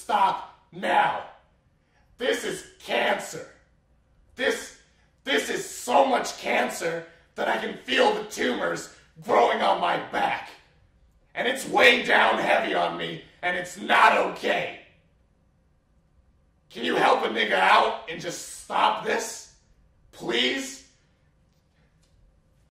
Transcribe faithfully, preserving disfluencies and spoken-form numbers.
stop now. This is cancer. This, this is so much cancer that I can feel the tumors growing on my back. And it's way down heavy on me, and it's not okay. Can you help a nigga out and just stop this? Please?